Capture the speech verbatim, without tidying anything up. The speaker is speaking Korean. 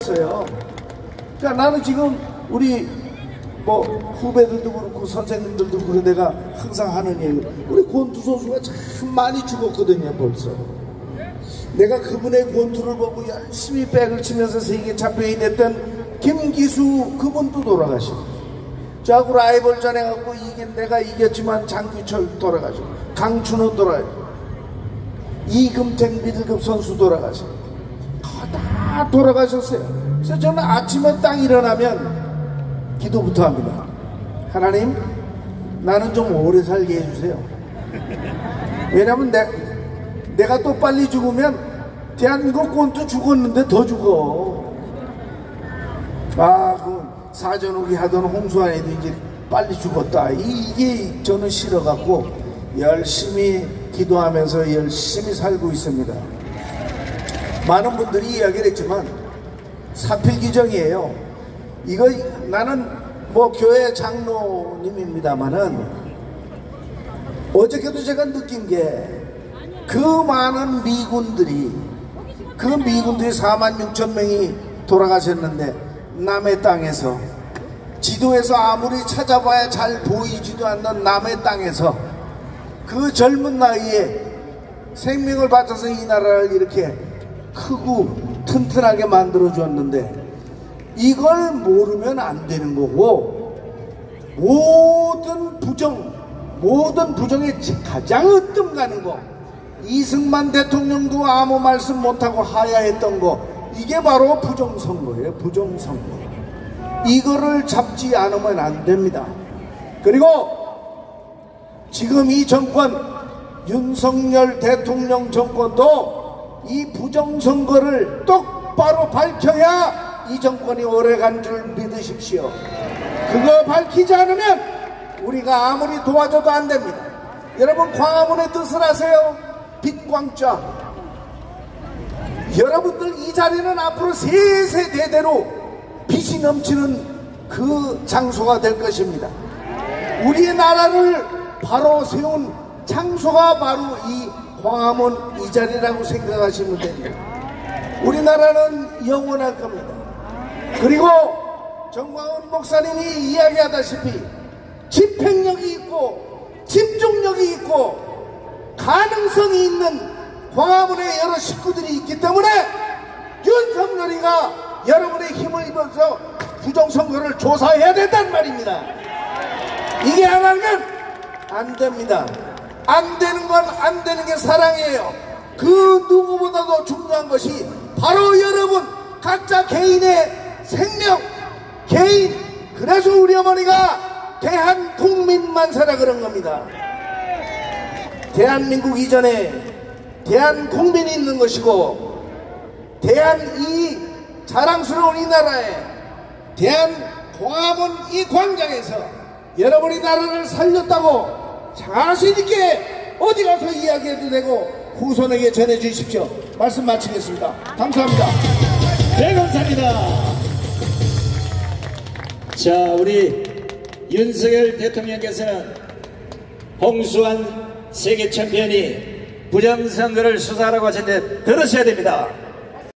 있어요. 그러니까 나는 지금 우리 뭐 후배들도 그렇고 선생님들도 그렇고 내가 항상 하는 얘기, 우리 권투 선수가 참 많이 죽었거든요. 벌써 내가 그분의 권투를 보고 열심히 백을 치면서 세계 챔피언이 됐던 김기수 그분도 돌아가시고, 저하고 라이벌전 해갖고 이게 내가 이겼지만 장규철 돌아가시고, 강춘호 돌아가시고, 이금택 미들급 선수 돌아가시고 다 돌아가셨어요. 그래서 저는 아침에 딱 일어나면 기도부터 합니다. 하나님, 나는 좀 오래 살게 해주세요. 왜냐면 내, 내가 또 빨리 죽으면 대한민국 권투 죽었는데 더 죽어. 아, 그 사전오기 하던 홍수환 애도 이제 빨리 죽었다. 이게 저는 싫어갖고 열심히 기도하면서 열심히 살고 있습니다. 많은 분들이 이야기를 했지만 사필규정이에요. 이거 나는 뭐 교회 장로님입니다만은 어저께도 제가 느낀 게 그 많은 미군들이 그 미군들이 사만 육천 명이 돌아가셨는데 남의 땅에서, 지도에서 아무리 찾아봐야 잘 보이지도 않는 남의 땅에서 그 젊은 나이에 생명을 바쳐서 이 나라를 이렇게 크고 튼튼하게 만들어 주었는데 이걸 모르면 안 되는 거고, 모든 부정, 모든 부정의 가장 으뜸 가는 거, 이승만 대통령도 아무 말씀 못하고 하야했던 거, 이게 바로 부정선거예요. 부정선거. 이거를 잡지 않으면 안 됩니다. 그리고 지금 이 정권, 윤석열 대통령 정권도 이 부정선거를 똑바로 밝혀야 이 정권이 오래간 줄 믿으십시오. 그거 밝히지 않으면 우리가 아무리 도와줘도 안 됩니다. 여러분, 광화문의 뜻을 아세요? 빛광자. 여러분들 이 자리는 앞으로 세세대대로 빛이 넘치는 그 장소가 될 것입니다. 우리의 나라를 바로 세운 장소가 바로 이 광화문 이 자리라고 생각하시면 됩니다. 우리나라는 영원할 겁니다. 그리고 정광훈 목사님이 이야기하다시피 집행력이 있고 집중력이 있고 가능성이 있는 광화문에 여러 식구들이 있기 때문에 윤석열이가 여러분의 힘을 입어서 부정선거를 조사해야 된다는 말입니다. 이게 안 하면 안 됩니다. 안 되는 건 안 되는 게 사랑이에요. 그 누구보다도 중요한 것이 바로 여러분 각자 개인의 생명, 개인. 그래서 우리 어머니가 대한국민만세라 그런 겁니다. 대한민국 이전에 대한국민이 있는 것이고, 대한 이 자랑스러운 이 나라에 대한 광화문 이 광장에서 여러분이 나라를 살렸다고 자신있게 어디 가서 이야기해도 되고 후손에게 전해주십시오. 말씀 마치겠습니다. 감사합니다. 네, 감사합니다. 자, 우리 윤석열 대통령께서는 홍수환 세계 챔피언이 부정선거를 수사하라고 하셨는데 들으셔야 됩니다.